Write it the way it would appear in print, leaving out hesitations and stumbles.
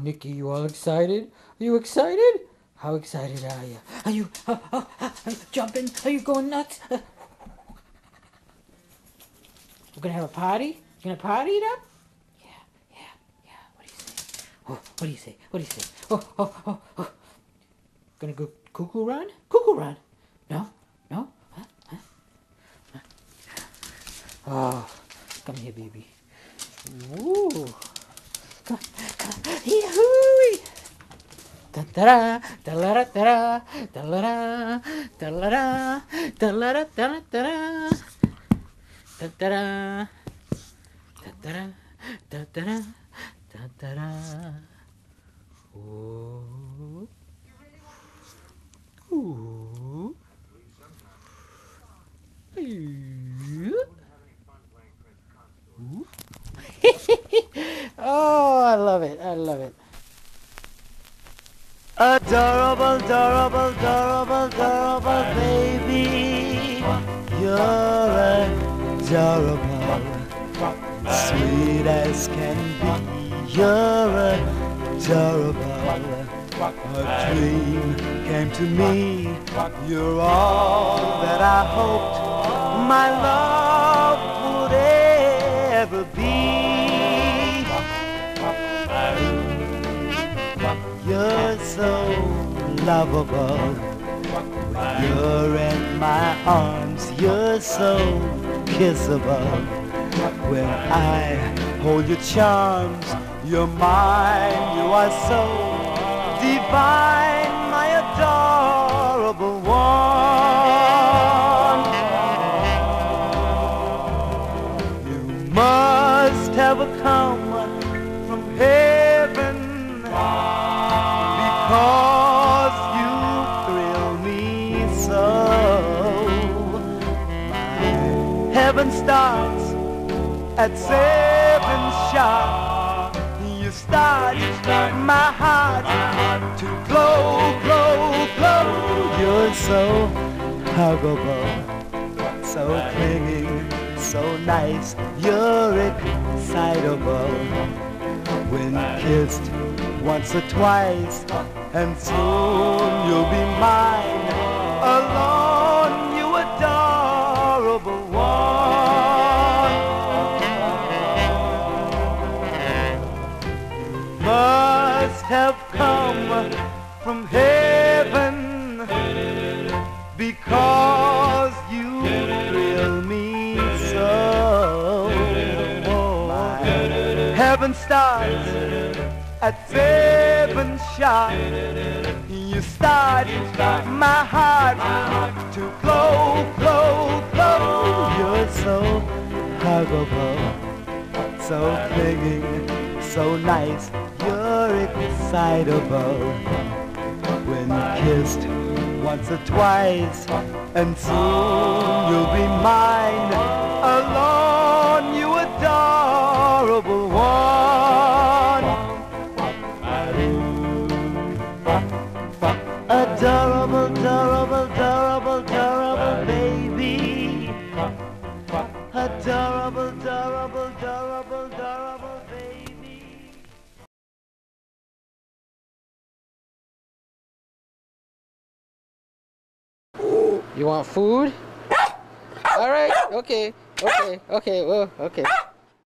Nikki, you all excited? Are you excited? How excited are you? Are you jumping? Are you going nuts? We're gonna have a party? You gonna party it up? Yeah. What do you say? Oh, what do you say? What do you say? Oh. Gonna go cuckoo run? Cuckoo run? No? Huh? Oh, come here, baby. Ooh. Come on. Yee-hoo! Da-da-da, da-la-da-da-da, da-la-da, da-la-da, da-la-da-da-da-da, da-da-da, da-da-da, da-da-da, da-da-da. Ooh. Ooh. Ooh. Oh, I love it. Adorable, adorable, adorable, adorable baby. You're adorable, sweet as can be. You're adorable. A dream came to me. You're all that I hoped my love would ever be. You're so lovable. When you're in my arms, you're so kissable. When I hold your charms, you're mine. You are so divine, my adorable one. You must have come from heaven, because you thrill me so. My heaven starts at 7 sharp. You start my heart to glow, glow, glow. You're so huggable, so clinging, so nice. You're excitable when kissed once or twice, and soon you'll be mine alone, you adorable one. You must have come from heaven, because you thrill me so. Heaven starts at 7 sharp. You start my heart to glow, glow, glow. You're so huggable, so clinging, so nice. You're excitable when kissed once or twice, and soon you'll be mine alone, you adorable one. Adorable, adorable, adorable, adorable baby. Adorable, adorable, adorable, adorable baby. You want food? All right. Okay. Well, okay.